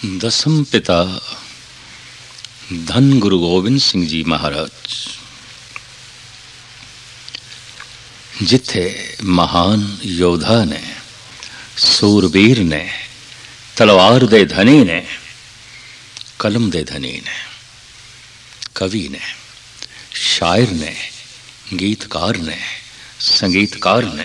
दसम पिता धन गुरु गोबिंद सिंह जी महाराज, जिथे महान योद्धा ने, सूरबीर ने, तलवार दे धनी ने, कलम दे धनी ने, कवि ने, शायर ने, गीतकार ने, संगीतकार ने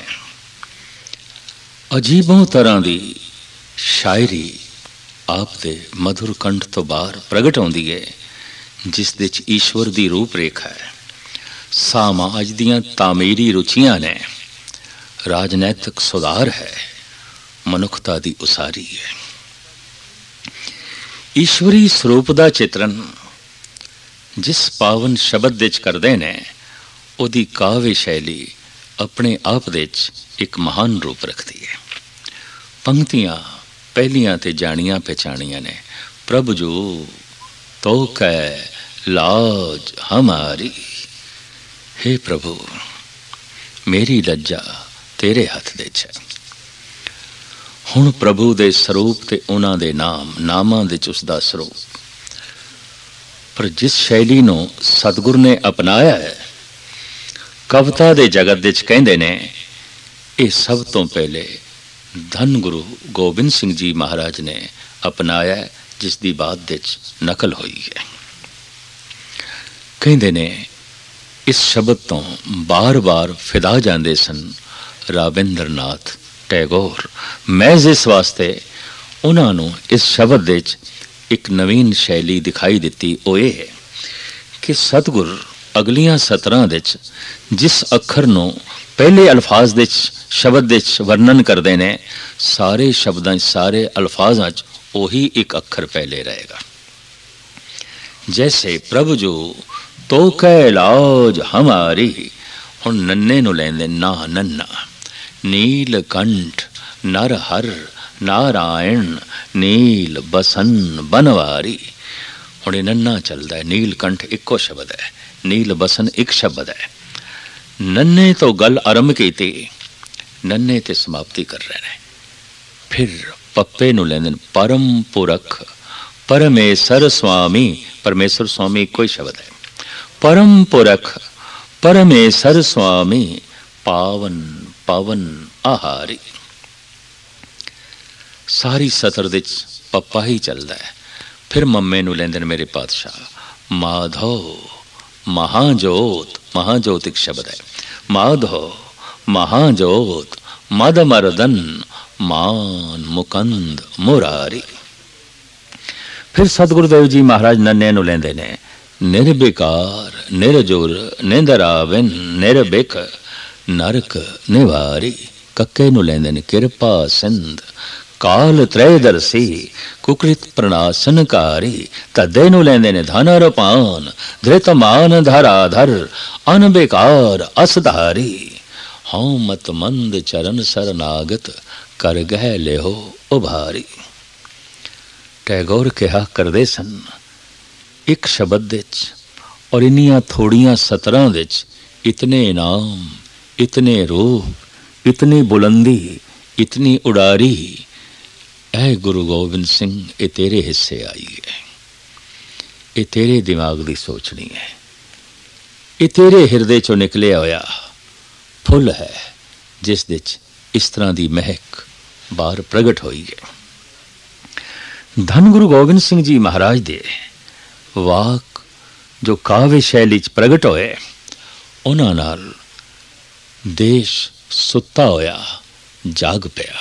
अजीबों तरह की शायरी आप दे मधुर कंठ तो बाहर प्रगट होंदी है, जिस दे च ईश्वर दी रूप रेखा है। समाज दियां तामीरी रुचियां ने, राजनैतिक सुधार है, मनुखता दी उसारी है। ईश्वरी स्वरूप दा चित्रण जिस पावन शब्द दे च करदे ने, उहदी काव्य शैली अपने आप दे च एक महान रूप रखती है। पंक्तियां पहलियां ते जानियां पहचानियां ने, प्रभु जो तो कै लाज हमारी, हे प्रभु मेरी लज्जा तेरे हथ दे च। हुण प्रभु दे स्वरूप ते उन्हां दे नामां दे च उसदा स्वरूप, पर जिस शैली नूं सतगुर ने अपनाया है, कविता दे जगत दे च कहंदे ने, ये सब तो पहले धन गुरु गोबिंद सिंह जी महाराज ने अपनाया, जिसकी बात दे च नकल हुई है। कहंदे ने इस शब्द तो बार बार फिदा जाते सन राबिंद्रनाथ टैगोर। महज इस वास्ते उन्होंने इस शब्द दे च एक नवीन शैली दिखाई दी। वो ये है कि सतगुर अगलियां सतरां दे च जिस अखर नूं पहले अल्फाज दे शब्द दे वर्णन करते हैं, सारे शब्दां सारे अल्फाजां च वही एक अखर पहले रहेगा। जैसे प्रभु जो तो कै लाज हमारी, हुण नन्ने नूं लैंदे ना नन्ना, नील कंठ नर हर नारायण नील बसन बनवारी। हुण नन्ना चलता है, नील कंठ इको शब्द है, नील बसन एक शब्द है। नन्ने तो गल आरंभ की थी, नन्ने ते समाप्ति कर रहे हैं। फिर पप्पे नूं लैंदे परम पुरख परमेश्वर स्वामी, परमेश्वर स्वामी कोई शब्द है। परम पुरख परमेश्वर स्वामी पावन पावन आहारी। सारी सतर दे पप्पा ही चलता है। फिर मम्मे नूं लैंदे मेरे पातशाह माधव महाजोत, महाजोत एक शब्द है। माधव महाजोत मद मर्दन मान मुकंद मुरारी। फिर सतगुरुदेव जी महाराज नन्ने नूं लैंदे ने निर्विकार निर्जुर निंदराविन निर्बिक नरक निवारी। कक्के नूं लैंदे ने किरपा सिंध काल त्रैदर्शी कुकृत प्रणाशनकारी। तद्दे नूं लैंदे ने धनर पान धृत मान धराधर अनबेकार असधारी। हौं मत मंद चरण शरनागत कर गह लेहो उभारी। टैगोर कहा करदे सन एक शब्द दे च और इन्नियां थोड़ियां सतरां दे च इतने इनाम, इतने रूप, इतनी बुलंदी, इतनी उड़ारी। ऐ गुरु गोबिंद सिंह, ये तेरे हिस्से आई है, ये तेरे दिमाग की सोचनी है, ये तेरे हिरदे चो निकले होया फुल है, जिस दे च इस तरह की महक बाहर प्रगट हुई है। धन गुरु गोबिंद सिंह जी महाराज दे वाक जो काव्य शैली च प्रगट होए, उन्हां नाल देश सुत्ता होया जाग पिया।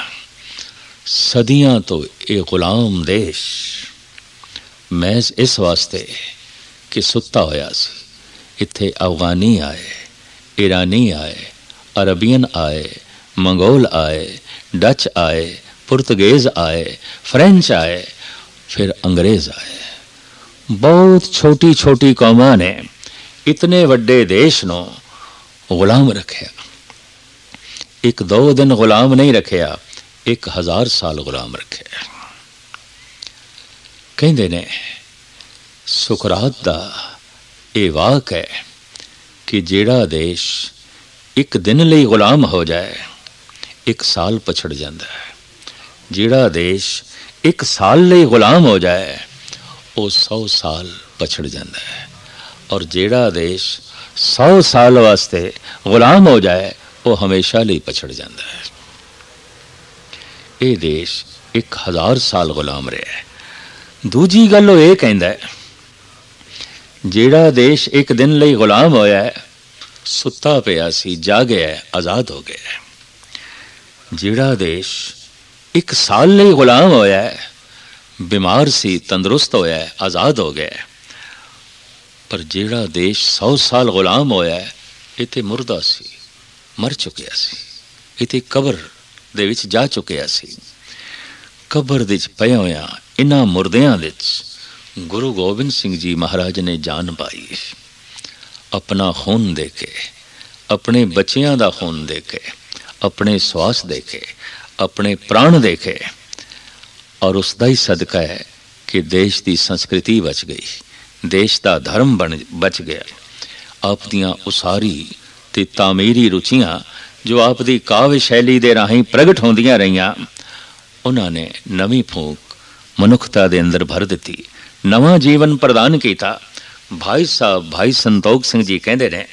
सदियां तो ये गुलाम देश महज इस वास्ते कि सुत्ता होया सी। इत्थे अफगानी आए, ईरानी आए, अरबियन आए, मंगोल आए, डच आए, पुर्तगेज आए, फ्रेंच आए, फिर अंग्रेज आए। बहुत छोटी छोटी कौमां ने इतने वड्डे देश नूं गुलाम रखिया। एक दो दिन गुलाम नहीं रखिया, 1000 साल गुलाम रखे। कहंदे ने सुकरात दा ये वाक है कि जेड़ा देश एक दिन लई गुलाम हो जाए, 1 साल पछड़ जाता है। जेड़ा देश एक साल ਲਈ गुलाम हो जाए वो 100 साल पछड़ जाता है, और जेड़ा देश 100 साल वास्ते गुलाम हो जाए वो हमेशा ਲਈ पछड़ जाता है। ये देश 1000 साल गुलाम रहा है। दूजी गल वो ये कहता है, जेड़ा देश एक दिन ਲਈ गुलाम होया है, सुता पिया सी, जागया है, आज़ाद हो गया है। जेड़ा देश 1 साल ਲਈ गुलाम होया है, बीमार सी, तंदुरुस्त होया है, आज़ाद हो गया है। पर जेड़ा देश 100 साल गुलाम होया है, इते मुर्दा सी, मर चुकिया सी, इते कबर दे विच जा चुकिया सी। कबर दे विच पया होया इन्हां मुर्दियां दे विच गुरु गोबिंद सिंह जी महाराज ने जान पाई, अपना खून दे के, अपने बच्चियां दा खून दे के, अपने श्वास दे के, अपने प्राण दे के, और उसका ही सदका है कि देश की संस्कृति बच गई, देश का धर्म बच गया। आप दियां उसारी ते तामीरी रुचियां जो आप दी काव्य शैली दे राहीं प्रगट होंदियां रहियां, उन्होंने नवी फूक मनुखता दे अंदर भर दी, नवा जीवन प्रदान किया। भाई साहब भाई संतोख सिंह जी कहते ने,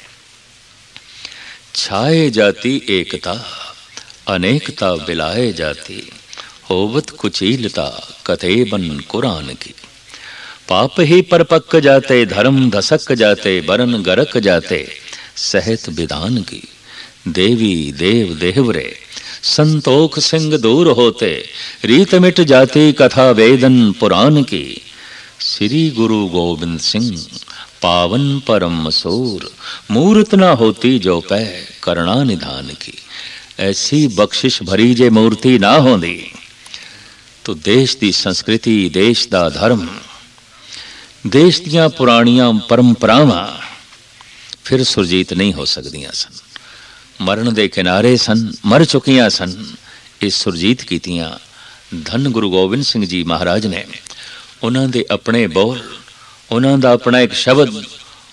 छाए जाती एकता अनेकता बिलाए जाती, होवत कुचीलता कतेबन कुरान की। पाप ही परपक जाते, धर्म धसक जाते, बरन गरक जाते, सहत विधान की। देवी देव देवरे संतोख सिंह दूर होते, रीत मिट जाती कथा वेदन पुराण की। श्री गुरु गोबिंद सिंह पावन परम सूर, मूर्त ना होती जो पै करुणा निधान की। ऐसी बख्शिश भरी जे मूर्ति ना होंदी तो देश की संस्कृति, देश का धर्म, देश दियां पुरानियां परंपरावां फिर सुरजीत नहीं हो सकदियां सन। मरण दे किनारे सन, मर चुकियां सन। इस सुरजीत कीतियां धन गुरु गोबिंद सिंह जी महाराज ने। उन्हां दे अपने बोल, उन्हां दा अपना एक शब्द,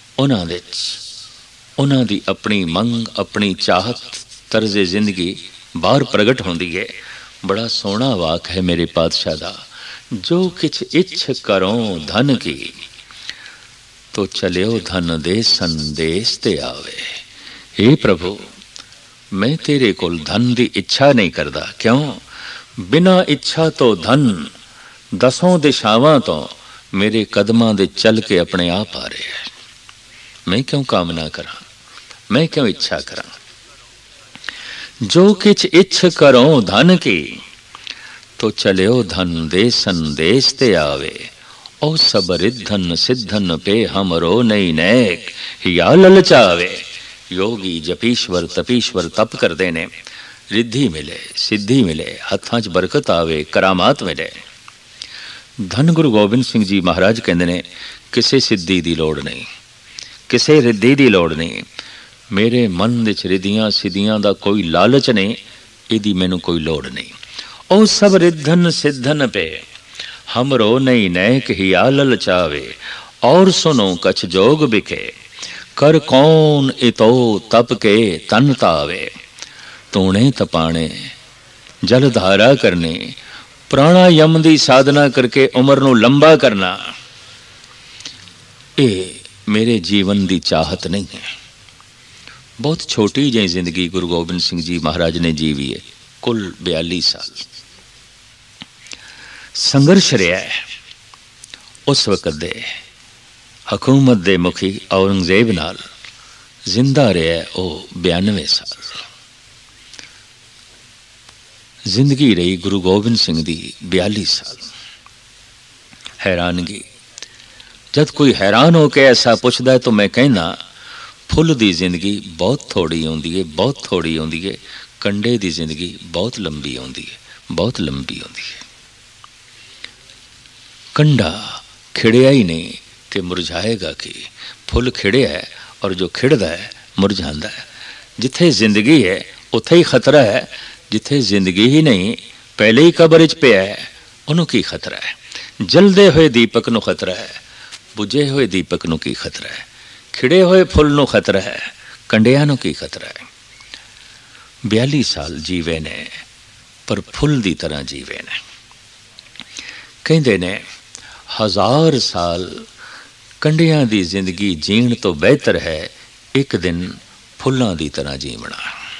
उन्हां दी अपनी मंग, अपनी चाहत, तर्जे जिंदगी बाहर प्रगट होंदी है। बड़ा सोहना वाक है मेरे पातशाह दा, जो किछ इच्छ करो धन की, तो चलियो धन दे संदेश ते आवे। हे प्रभु, मैं तेरे कोल धन की इच्छा नहीं करता। क्यों? बिना इच्छा तो धन 10 दिशावां तो मेरे कदमां दे चल के अपने आप आ रहे हैं। मैं क्यों कामना करा, मैं क्यों इच्छा करा। जो किछ इच्छ करो धन की, तो चलियो धन दे संदेश ते आवे। ओ सब रिद्धन सिद्धन पे हमरो नहीं नैक, या ललचावे। योगी जपीश्वर तपीश्वर तप करते ने, रिद्धि मिले, सिद्धि मिले, हत्थां च बरकत आवे, करामात मिले। धन गुरु गोबिंद सिंह जी महाराज कहते ने, किसी सिद्धि की लोड़ नहीं, किसी रिद्धि की लोड़ नहीं। मेरे मन विच रिद्धियां सिद्धियां दा कोई लालच नहीं, इदी मैनू कोई लोड़ नहीं। ओ सब रिद्धन सिद्धन पे हमरो नहीं नैक हिया ललचावे। और सुनो कछ जोग बिके, कर कौन इतो तप के तन तावे। तूने तपाने जलधारा करनी, प्राणायाम की साधना करके उम्र नू लंबा करना, ये मेरे जीवन की चाहत नहीं है। बहुत छोटी जी जिंदगी गुरु गोबिंद सिंह जी महाराज ने जीवी है, कुल 42 साल संघर्ष रहा है। उस वक्त दे हुकूमत दे मुखी औरंगजेब नाल जिंदा रहा है वो 92 साल। जिंदगी रही गुरु गोबिंद सिंह दी 42 साल। हैरानगी, जब कोई हैरान होकर ऐसा पूछता है तो मैं कहना, फुल दी जिंदगी बहुत थोड़ी होंदी है, बहुत थोड़ी होंदी है। कंडे दी जिंदगी बहुत लंबी होंदी है, बहुत लंबी होंदी है। कंडा खिड़िया ही नहीं तो मुरझाएगा कि, फुल खिड़िया है और जो खिड़दा है मुरझांदा है। जिथे जिंदगी है उथे ही खतरा है, जिथे जिंदगी ही नहीं पहले ही कबर च पिया है उन्हों की खतरा है। जलदे हुए दीपक नू खतरा है, बुझे हुए दीपक नू की खतरा है, खिड़े हुए फुल नू खतरा है, कंडिया नू की खतरा है। 42 साल जीवे ने, पर फुल दी तरह जीवे ने। ਕਹਿੰਦੇ ਨੇ 1000 ਸਾਲ ਕੰਢਿਆਂ ਦੀ ਜ਼ਿੰਦਗੀ ਜੀਣ ਤੋਂ ਬਿਹਤਰ ਹੈ ਇੱਕ ਦਿਨ ਫੁੱਲਾਂ ਦੀ ਤਰ੍ਹਾਂ ਜੀਵਣਾ।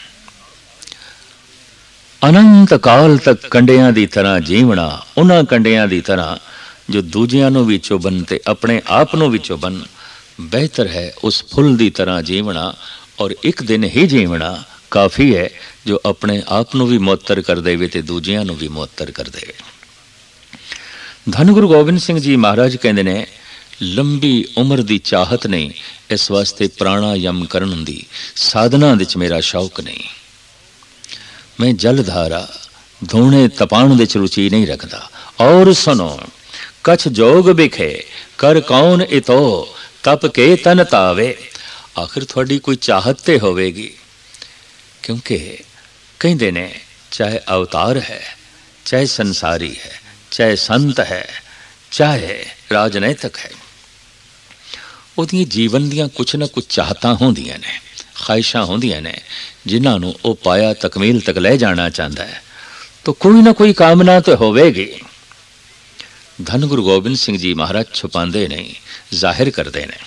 ਅਨੰਤ ਕਾਲ ਤੱਕ ਕੰਢਿਆਂ ਦੀ ਤਰ੍ਹਾਂ ਜੀਵਣਾ, ਉਹਨਾਂ ਕੰਢਿਆਂ ਦੀ ਤਰ੍ਹਾਂ ਜੋ ਦੂਜਿਆਂ ਨੂੰ ਵੀ ਚੁਭਣ ਤੇ ਆਪਣੇ ਆਪ ਨੂੰ ਵੀ ਚੁਭਣ, ਬਿਹਤਰ ਹੈ ਉਸ ਫੁੱਲ ਦੀ ਤਰ੍ਹਾਂ ਜੀਵਣਾ। ਔਰ ਇੱਕ ਦਿਨ ਹੀ ਜੀਵਣਾ ਕਾਫੀ ਹੈ ਜੋ ਆਪਣੇ ਆਪ ਨੂੰ ਵੀ ਮੁਅੱਤਰ ਕਰ ਦੇਵੇ ਤੇ ਦੂਜਿਆਂ ਨੂੰ ਵੀ ਮੁਅੱਤਰ ਕਰ ਦੇਵੇ। ਧੰਨ ਗੁਰੂ ਗੋਬਿੰਦ ਸਿੰਘ ਜੀ ਮਹਾਰਾਜ ਕਹਿੰਦੇ ਨੇ ਲੰਬੀ ਉਮਰ ਦੀ ਚਾਹਤ ਨਹੀਂ, ਇਸ ਵਾਸਤੇ ਪ੍ਰਾਣਾਯਮ ਕਰਨ ਦੀ ਸਾਧਨਾ ਵਿੱਚ ਮੇਰਾ ਸ਼ੌਕ ਨਹੀਂ। ਮੈਂ ਜਲਧਾਰਾ ਧੋਣੇ ਤਪਾਉਣ ਵਿੱਚ ਰੁਚੀ ਨਹੀਂ ਰੱਖਦਾ। ਔਰ ਸੁਣੋ ਕਛ ਜੋਗ ਵਿਖੇ ਕਰ ਕੌਣ ਇਤੋ ਤਪ ਕੇ ਤਨ ਤਾਵੇ। ਆਖਿਰ ਤੁਹਾਡੀ ਕੋਈ ਚਾਹਤ ਤੇ ਹੋਵੇਗੀ, ਕਿਉਂਕਿ ਕਹਿੰਦੇ ਨੇ ਚਾਹੇ ਅਵਤਾਰ ਹੈ, ਚਾਹੇ ਸੰਸਾਰੀ ਹੈ, ਚਾਹੇ ਸੰਤ ਹੈ, ਚਾਹੇ ਰਾਜਨੀਤਕ ਹੈ, ਉਹਦੀਆਂ ਜੀਵਨ ਦੀਆਂ ਕੁਛ ਨਾ ਕੁਛ ਚਾਹਤਾਂ ਹੁੰਦੀਆਂ ਨੇ, ਖਾਹਿਸ਼ਾਂ ਹੁੰਦੀਆਂ ਨੇ, ਜਿਨ੍ਹਾਂ ਨੂੰ ਉਹ ਪਾਇਆ ਤਕਮੀਲ ਤੱਕ ਲੈ ਜਾਣਾ ਚਾਹੁੰਦਾ ਹੈ। ਤਾਂ ਕੋਈ ਨਾ ਕੋਈ ਕਾਮਨਾ ਤਾਂ ਹੋਵੇਗੀ। ਧੰਨ ਗੁਰੂ ਗੋਬਿੰਦ ਸਿੰਘ ਜੀ ਮਹਾਰਾਜ ਛੁਪਾਉਂਦੇ ਨਹੀਂ, ਜ਼ਾਹਿਰ ਕਰਦੇ ਨੇ।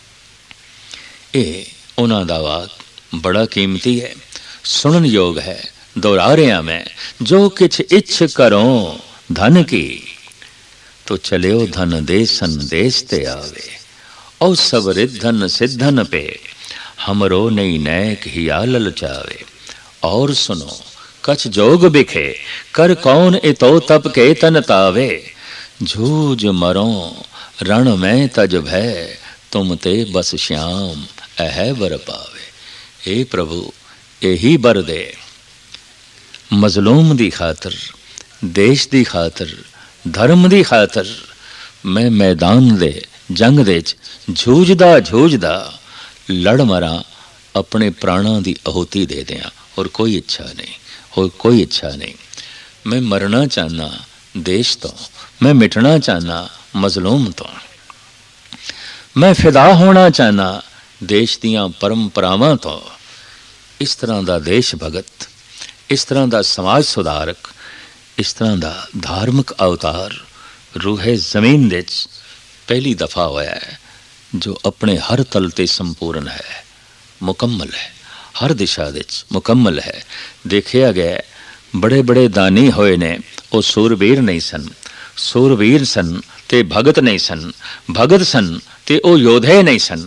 ਇਹ ਉਹਨਾਂ ਦਾ ਵਾਕ ਬੜਾ ਕੀਮਤੀ ਹੈ, ਸੁਣਨ ਯੋਗ ਹੈ। ਦੁਹਰਾ ਰਿਹਾ ਮੈਂ, ਜੋ ਕਿਛ ਇੱਛ ਕਰੋ ਧਨ ਕੀ, ਤੋ ਚਲਿਓ ਧਨ ਦੇ ਸੰਦੇਸ਼ ਤੇ ਆਵੇ। ਔ ਸਭ ਰਿद्धਨ ਸਿद्धन पे हमरो नहीं नैक हिया ललचावे। और सुनो कछ जोग बिखे कर कौन इतो तप के तन तावे। जूझ मरो रण में तज भय तुम ते बस श्याम अह बर पावे। हे प्रभु यही बर दे, मजलूम दी खातर, देश दी खातर, धर्म दी खातर मैं मैदान दे जंग दे जूझदा लड़ मरा, अपने प्राणों की आहुति दे दियाँ। और कोई इच्छा नहीं, और कोई इच्छा नहीं। मैं मरना चाहना देश तो, मैं मिटना चाहना मजलूम तो, मैं फिदा होना चाहना देश दियाँ परंपरावां तो। इस तरह का देश भगत, इस तरह का समाज सुधारक, इस तरह का धार्मिक अवतार रूहे जमीन दे पहली दफा होया है, जो अपने हर तल ते संपूर्ण है, मुकम्मल है, हर दिशा दे मुकम्मल है। देखिया गया बड़े बड़े दानी होए ने, वो सूरवीर नहीं सन, सूरवीर सन ते भगत नहीं सन, भगत सन ते वो योधे नहीं सन।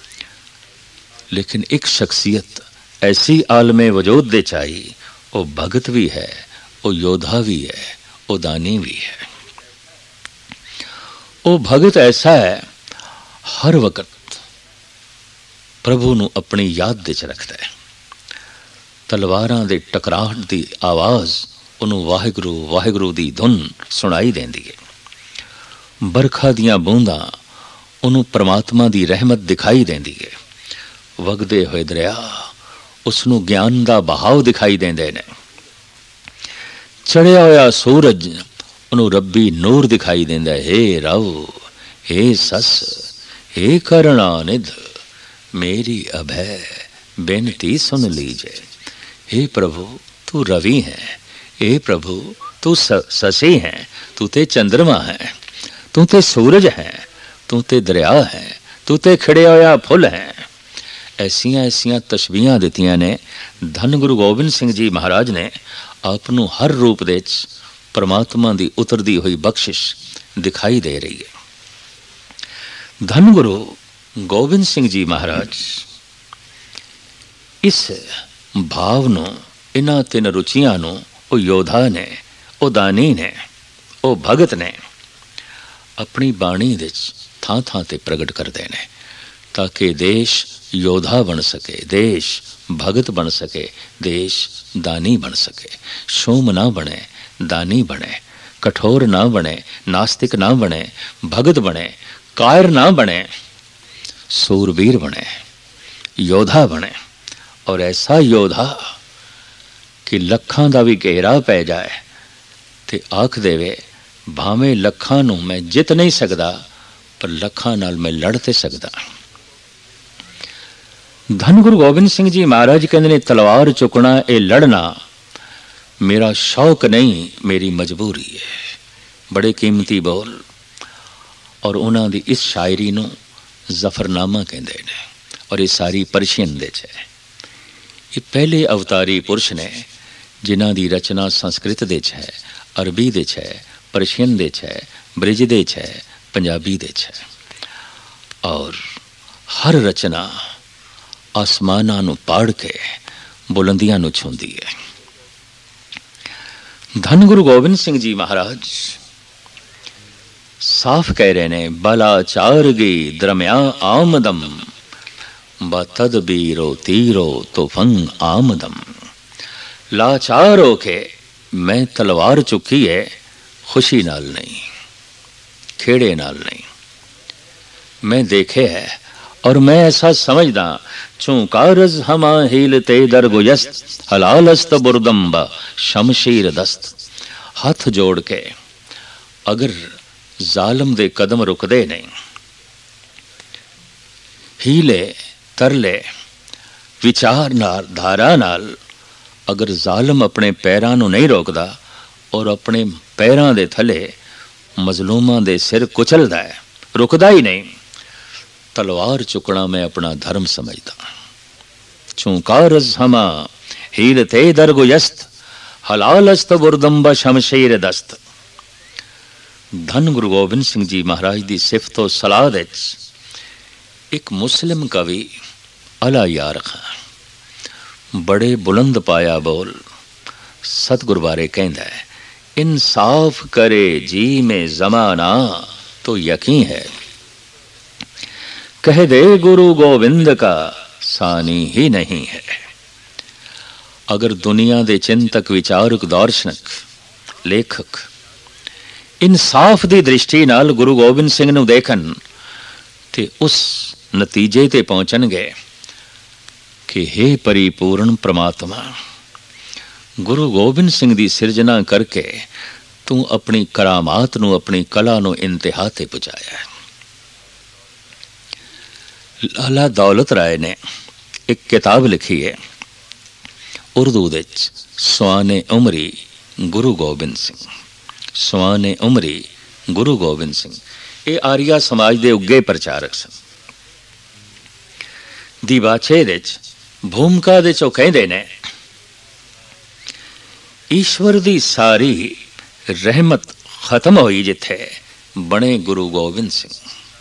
लेकिन एक शख्सियत ऐसी आलमे वजूद दे चाहिए, वो भगत भी है, वो योद्धा भी है, वो दानी भी है। वो भगत ऐसा है हर वक्त प्रभु नूं अपनी याद दे च रखता है। तलवारां दे टकराहट दी आवाज़ उन्होंने वाहिगुरू वाहिगुरू दी धुन सुनाई देंदी है। बरखा दियां बूंदां उन्होंने परमात्मा दी रहमत दिखाई देंदी है। वगदे होए दरिया उसनूं ज्ञान दा बहाव दिखाई देंदे ने। चढ़िया होया सूरज उन्होंने रब्बी नूर दिखाई देंदा है। हे रव, हे सस, हे करुणानिध, मेरी अभय बेनती सुन लीजिए। हे प्रभु तू रवि है, हे प्रभु तू शशि है, तू ते चंद्रमा है, तू ते सूरज है, तू ते दरिया है, तू ते खिड़े होया फुल है। ऐसियां ऐसियां तशबीहां दित्तियां ने। धन गुरु गोबिंद सिंह जी महाराज ने आपनों हर रूप दे परमात्मा की उतरती हुई बख्शिश दिखाई दे रही है। धन गुरु गोबिंद सिंह जी महाराज इस भाव नूं, इन्हां तीन रुचियां नूं वो योद्धा ने, वो दानी ने, वो भगत ने अपनी बाणी दे थां थां ते प्रगट करते हैं, ताकि देश योद्धा बन सके, देश भगत बन सके, देश दानी बन सके। शोम ना बने, दानी बने, कठोर ना बने, नास्तिक ना बने, भगत बने, कायर ना बने, सूरवीर बने, योद्धा बने। और ऐसा योद्धा कि लखां दा भी घेरा पै जाए ते आख देवे भावें लखां नूं मैं जित नहीं सकदा, पर लखां नाल मैं लड़ ते सकदा। धन गुरु गोबिंद सिंह जी महाराज कहते ने तलवार चुकना, ये लड़ना मेरा शौक नहीं, मेरी मजबूरी है। बड़े कीमती बोल। और उन्हां दी इस शायरी नूं जफरनामा कहंदे ने और ये सारी पर्शियन दे च है। ये पहले अवतारी पुरुष ने जिन्हां दी रचना संस्कृत दे च है, अरबी दे च है, पर्शियन दे च है, ब्रिज दे च है, पंजाबी दे च है। और हर रचना आसमानां नूं पाड़ के बुलंदियां नूं छूंदी है। धन गुरु गोबिंद सिंह जी महाराज साफ कह रहे ने, बलाचारगी दरम्या आमदम ब तदबीरो तीरो तो फंग आमदम। लाचार हो के मैं तलवार चुकी है, खुशी नाल नहीं, खेड़े नाल नहीं। मैं देखे है और मैं ऐसा समझदा, चूंकारज हमा हीलते दरगुयस्त हलालस्त बुरदम्बा शमशीर दस्त। हाथ जोड़ के अगर जालम दे कदम रुकदे नहीं, हीले तरले विचार नाल धारा नाल अगर जालम अपने पैरां नूं नहीं रोकदा और अपने पैरां दे थले मजलूमां दे सिर कुचलदा है, रुकदा ही नहीं, तलवार चुकना मैं अपना धर्म समझदा। चूंकारज हमा हीलते दरगुयस्त हलालस्त बुरदम्बा शमशीर दस्त। धन गुरु गोबिंद सिंह जी महाराज की सिफत और सलाह एक मुस्लिम कवि अला यार खां बड़े बुलंद पाया बोल सतगुर बारे कहंदा है, इंसाफ करे जी में जमाना तो यकीन है, कह दे गुरु गोविंद का सानी ही नहीं है। अगर दुनिया दे चिंतक विचारक दार्शनिक लेखक इंसाफ की दृष्टि नाल गुरु गोबिंद सिंह नूं देखन ते उस नतीजे ते पहुंचणगे कि हे परिपूर्ण परमात्मा, गुरु गोबिंद सिंह की सिरजना करके तू अपनी करामात नूं अपनी कला नूं इंतहा ते पहुंचाया है। लाला दौलत राय ने एक किताब लिखी है उर्दू दे स्वाने उमरी गुरु गोबिंद सिंह। स्वाने उमरी गुरु गोबिंद सिंह ये आर्या समाज के उगे प्रचारक सन। दिबाचे दे भूमिका दे चो कहंदे ने, ईश्वर दी सारी रहमत खत्म हुई जिथे बने गुरु गोबिंद सिंह।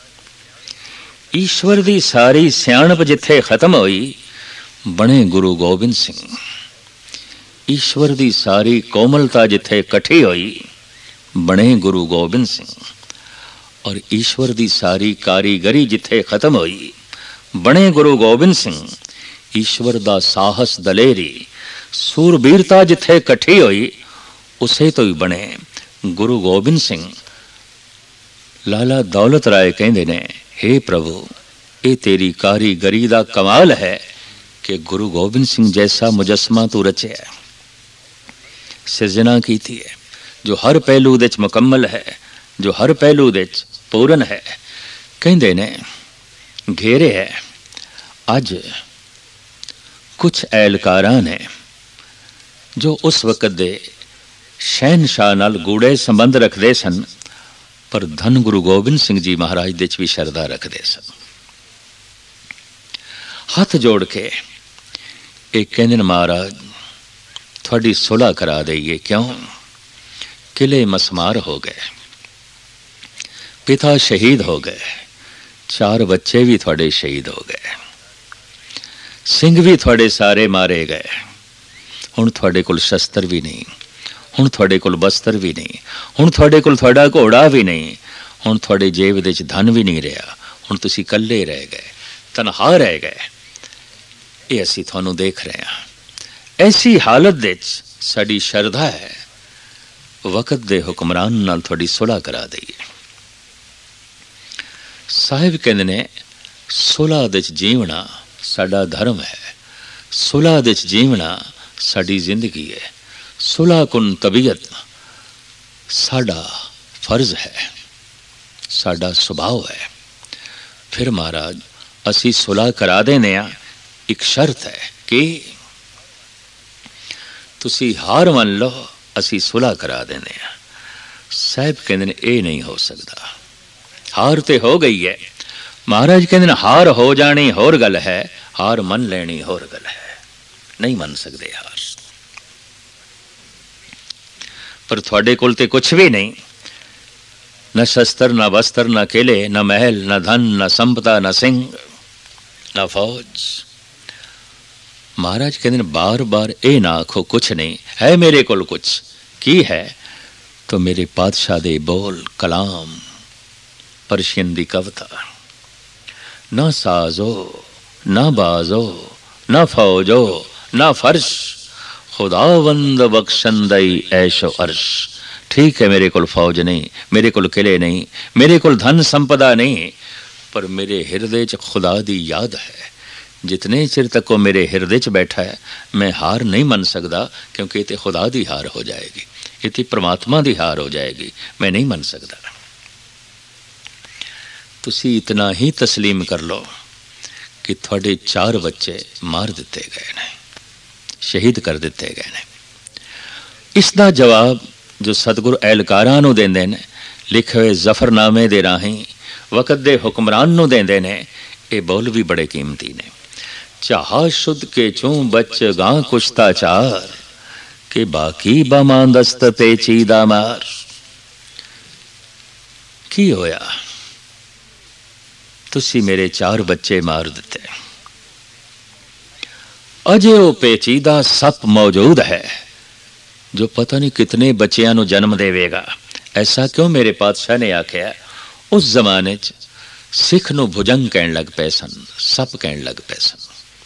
ईश्वर दी सारी सियाणप जिथे खत्म हुई बने गुरु गोबिंद सिंह। ईश्वर दी सारी कोमलता जिथे कठी हुई बने गुरु गोबिंद सिंह। और ईश्वर दी सारी कारीगरी जिथे खत्म हुई बने गुरु गोबिंद सिंह। ईश्वर दा साहस दलेरी सूरबीरता जिथे कठी हुई उसे तो ही बने गुरु गोबिंद सिंह। लाला दौलत राय कहंदे ने, हे प्रभु, ये तेरी कारीगरी दा कमाल है कि गुरु गोबिंद सिंह जैसा मुजस्मा तू रचे है, सिरजना की थी है, जो हर पहलू दे मुकम्मल है, जो हर पहलू दे पूर्ण है। कहंदे ने घेरे है अज कुछ एहलकारां ने जो उस वक्त दे शहनशाह नाल गूढ़े संबंध रखते सन, पर धन गुरु गोबिंद सिंह जी महाराज दे भी शरदा रखते सन। हाथ जोड़ के एक कहंदे ने, महाराज थोड़ी सुलह करा दईए, क्यों? किले मसमार हो गए, पिता शहीद हो गए, 4 बच्चे भी थोड़े शहीद हो गए, सिंह भी थोड़े सारे मारे गए। हुण थोड़े कोल शस्त्र भी नहीं, हुण थोड़े कोल बस्तर भी नहीं, हुण थोड़े कोल थोड़ा घोड़ा भी नहीं, हुण थोड़े जेब दे च धन भी नहीं रहा, हुण तुसीं कल्ले रह गए, तनहा रह गए। ये असीं तुहानूं देख रहे हैं। ऐसी हालत दे च साडी शरधा है वक्त दे हुक्मरान नाल थोड़ी सुलह करा दईए। साहिब कहंदे ने, सुलह दे च जीवना साडा धर्म है, सुलह दे च जीवना साडी जिंदगी है, सुलह कुन तबीयत साडा फर्ज है, साडा सुभाव है। फिर महाराज असी सुलह करा देने आ, एक शर्त है कि तुसी हार मान लो, असी सुलह करा देने आ। साहब कहते हैं ये नहीं हो सकता, हार तो हो गई है। महाराज कहते हैं हार हो जानी होर गल है, हार मन लेनी होर गल है। नहीं मन सकते हार। पर थोड़े कोल ते कुछ भी नहीं, न शस्त्र न वस्त्र न किले न महल न धन न संपदा न सिंह न फौज। महाराज कहते हैं बार बार ये ना आखो कुछ नहीं है मेरे कोल, कुछ की है तो मेरे पातशाह दे बोल कलाम, पर्शियन दी कविता। ना साजो ना बाजो ना फौजो ना फर्श, खुदावंद बख्शंदई ऐशो अर्श। ठीक है मेरे कोल फौज नहीं, मेरे कोल किले नहीं, मेरे कोल धन संपदा नहीं, पर मेरे हृदय च खुदा दी याद है। जितने चिर तक वो मेरे हृदय च बैठा है मैं हार नहीं मन सकता, क्योंकि ये तो खुदा दी हार हो जाएगी, ये तो परमात्मा दी हार हो जाएगी, मैं नहीं मन सकता। तुसी इतना ही तस्लीम कर लो कि थोड़े 4 बच्चे मार दिते गए ने, शहीद कर दिते गए ने। इसका जवाब जो सतगुरु एहलकारां नूं देंदे ने लिखे हुए जफरनामे दे राहीं वक़्त दे हुक्मरान नूं देंदे ने, ये बोल भी बड़े कीमती ने। चाहा शुद्ध के चूं बच गां कुश्ता चार, के बाकी बमांदस्त पेचीदा मार। की होया तुसी मेरे 4 बच्चे मार दिते, अजे वो पेचीदा सप मौजूद है जो पता नहीं कितने बच्चियां नूं जन्म देवेगा। ऐसा क्यों मेरे पातशाह ने आख्या। उस जमाने च सिख नूं भुजंग कहण लग पे सन, सप कहण लग पे सन।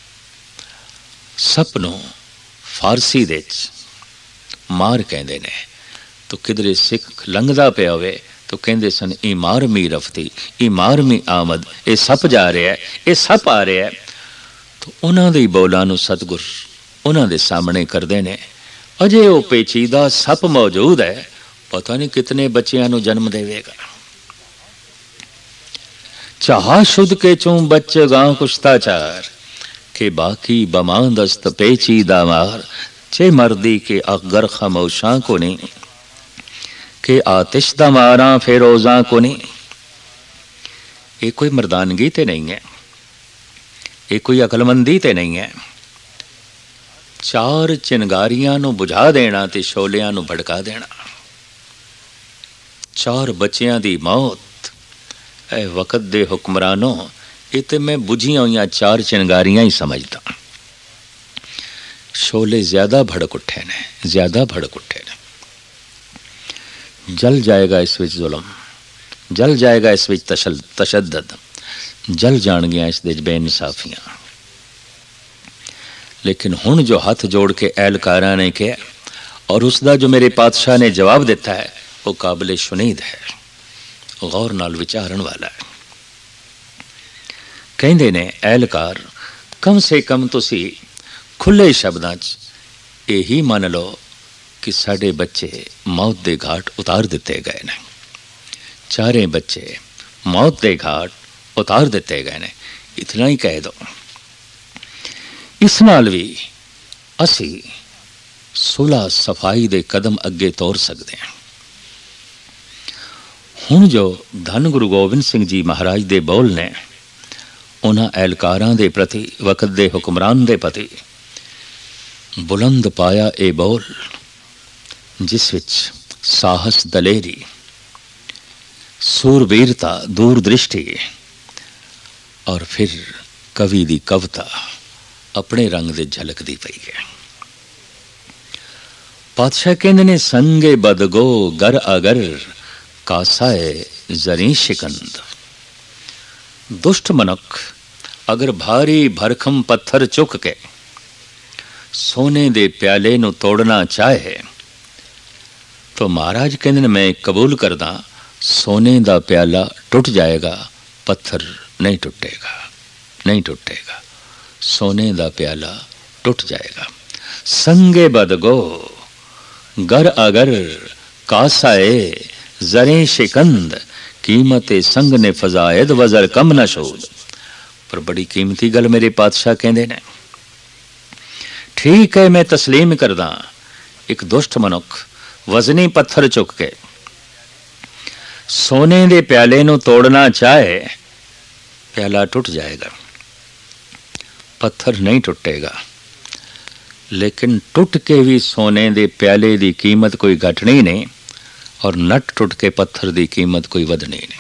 सप नूं फारसी दे मार कहंदे ने, तो किधरे सिख लंघदा पिया होवे तो कहंदे सन ईमार मी रफती, ईमार मी आमद, ये सप जा रहा है, ये सप आ रहा है। तो उन्हां दे बोलां नूं सतगुर उन्हां दे सामने करदे ने, अजे वो पेचीदा सप मौजूद है, पता नहीं कितने बच्चियां नूं जन्म देवेगा। चाहा शुद्ध के चूं बच गां कुश्ताचार, के बाकी बमांदस्त पेचीदा मार। चे मर्दी के अगर खामोशां को नहीं, के आतिश दा मारा फेरोजा को नहीं। ये कोई मर्दानगी ते नहीं है, ये कोई अकलमंदी ते नहीं है। 4 चिनगारियां नूं बुझा देना ते शोलियां नूं भड़का देना। 4 बच्चियां दी मौत, ए वक़्त दे हुक्मरानों, ये ते मैं बुझियां हुई 4 चिनगारियां ही समझदा। शोले ज्यादा भड़क उठे ने, ज्यादा भड़क उठे ने। जल जाएगा इस विच जुल्म, जल जाएगा इस विच तशद्दद, जल जाणगियां इस दे बेइंसाफियां। लेकिन हुण जो हाथ जोड़ के एहलकारां ने कहा और उसका जो मेरे पातशाह ने जवाब दिता है वो काबिल शुनीद है, गौर नाल विचारण वाला है। कहंदे ने एहलकार कम से कम तुसी खुले शब्दां च यही मान लो कि साडे बच्चे मौत दे घाट उतार दिते गए ने। 4 बच्चे मौत दे घाट उतार दिते गए ने, इतना ही कह दो। इस नाल भी असी सुलह सफाई दे कदम अगे तोर सकते हैं। हुण जो धन गुरु गोबिंद सिंह जी महाराज दे बोल ने, उन्हां एहलकारां दे प्रति, वक़्त दे हुक्मरान दे प्रति बुलंद पाया ए बोल, जिस विच साहस दलेरी, सूरवीरता, दूरदृष्टि और फिर कवि दी कविता अपने रंग दे झलकदी पई है। पातशाह कहंदे ने संगे बदगो गर अगर, कासाए जरी शिकंद। दुष्ट मनुख अगर भारी भरखम पत्थर चुक के सोने दे प्याले नूं तोड़ना चाहे तो महाराज कहंदे ने मैं कबूल करदा, सोने दा प्याला टूट जाएगा, पत्थर नहीं टूटेगा, नहीं टूटेगा। सोने दा प्याला टूट जाएगा। संगे बदगो गर अगर, कासाए जरे शिकंद, कीमते संग ने फजायद वजर कम न शोद। पर बड़ी कीमती गल मेरे पातशाह कहंदे ने। ठीक है मैं तस्लीम करदा, एक दुष्ट मनुख वजनी पत्थर चुक के सोने दे प्याले नूं तोड़ना चाहे प्याला टूट जाएगा, पत्थर नहीं टुटेगा। लेकिन टूट के भी सोने दे प्याले दी कीमत कोई घटनी नहीं और नट टुट के पत्थर दी कीमत कोई वधनी नहीं।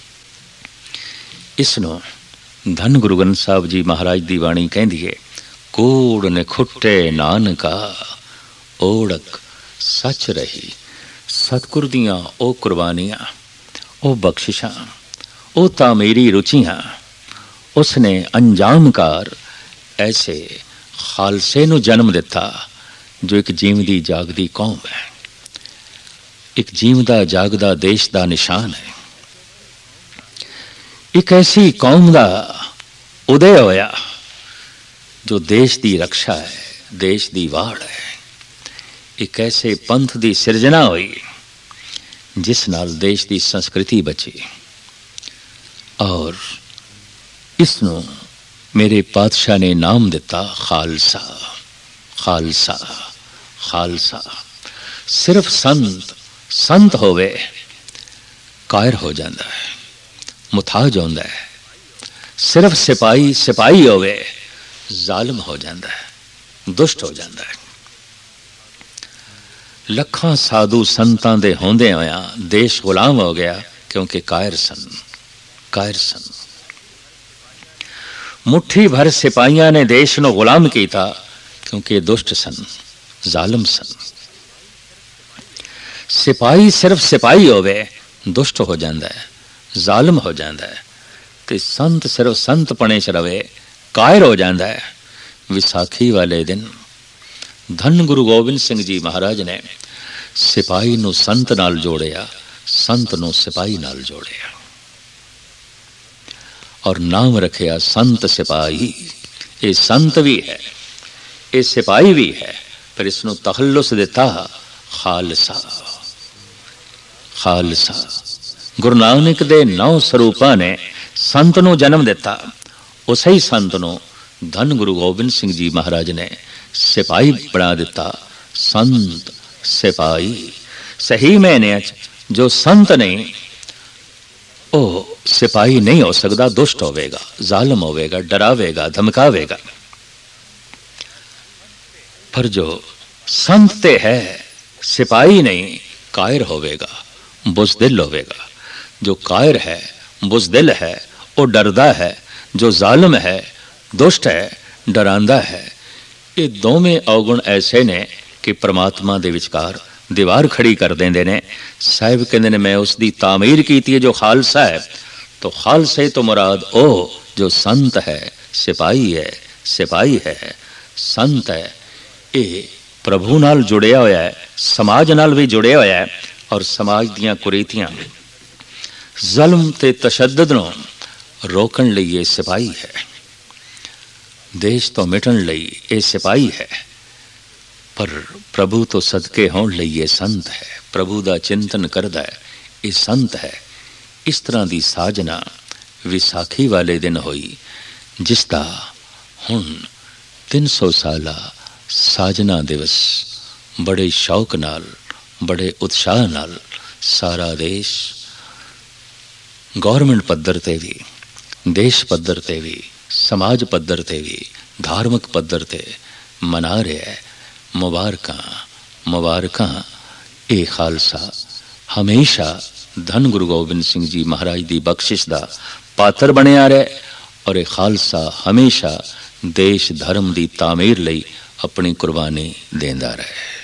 इसनों धन गुरु ग्रंथ साहब जी महाराज दी बाणी कहंदी है, कूड़ ने खुट्टे नानका ओढ़क सच रही। सतगुर दियां ओ कुर्बानियां, ओ बख्शिशां, ओ तामीरी रुचियां उसने अंजामकार ऐसे खालसे नूं जन्म दिता जो एक जीवदी जागदी कौम है, एक जीवदा जागदा देश दा निशान है। एक ऐसी कौम दा उदय होया जो देश दी रक्षा है, देश दी वाड़ है। एक ऐसे पंथ दी सिरजना हुई जिस नाल देश दी संस्कृति बची। और इसनों मेरे पातशाह ने नाम दिता खालसा। खालसा खालसा। सिर्फ संत संत होवे कायर हो जाता है, मुथाज होता है। सिर्फ सिपाही सिपाही होवे जालिम हो जाता है, दुष्ट हो जाता है। लखां साधु संतां दे होंदे होया देश गुलाम हो गया क्योंकि कायर सन, कायर सन। मुट्ठी भर सिपाहियां ने देश नूं गुलाम कीता क्योंकि दुष्ट सन, जालिम सन। सिपाही सिर्फ सिपाही होवे दुष्ट हो जाता है, जालिम हो जाता है। ते संत सिर्फ संत पने च रवे कायर हो जाता है। विसाखी वाले दिन धन गुरु गोबिंद सिंह जी महाराज ने सिपाही नूं संत नाल जोड़िया, संत नूं सिपाही नाल जोड़िया और नाम रखिया संत सिपाही। ये संत भी है, ये सिपाही भी है, पर इसनूं तखल्लुस दिता खालसा। खालसा। गुरु नानक दे 9 स्वरूपां ने संत नूं जन्म दिता। उसे ही संत नूं धन गुरु गोबिंद सिंह जी महाराज ने सिपाही बना दिता। संत सिपाही। सही मायने जो संत नहीं ओ सिपाही नहीं हो सकता, दुष्ट होवेगा, जालिम होवेगा, डरावेगा, धमकावेगा। पर जो संत ते है सिपाही नहीं, कायर होवेगा, बुज़दिल होवेगा। जो कायर है, बुज़दिल है, वो डरदा है। जो जालिम है, दुष्ट है, डरांदा है। ये दोवें अवगुण ऐसे ने कि परमात्मा दे विचकार दीवार खड़ी कर देंदे ने। साहिब कहंदे ने मैं उसकी तामीर कीती है जो खालसा है। तो खालसे तो मुराद ओ जो संत है, सिपाही है, सिपाही है, संत है। ये प्रभु नाल जुड़िया होया है, समाज नाल भी जुड़िया होया है और समाज दियां कुरीतियां ज़ुल्म ते तशद्दुद नूं रोकण लई ये सिपाही है। देश तो मिटण लई ये सिपाही है। पर प्रभु तो सदके होण लई ये संत है। प्रभु दा चिंतन करदा है, ये संत है। इस तरह दी साजना विसाखी वाले दिन होई जिसदा हुण 300 साला साजना दिवस बड़े शौक नाल, बड़े उत्साह नाल सारा देश गौरमेंट पद्धर ते भी, देश पद्धर ते भी, समाज पद्धर ते भी, धार्मिक पद्धर ते मना रहा है। मुबारकां मुबारकां। ये खालसा हमेशा धन गुरु गोबिंद सिंह जी महाराज की बख्शिश का पात्र बनिया रहे और ये खालसा हमेशा देश धर्म की तामीर लई अपनी कुर्बानी देंदा रहे।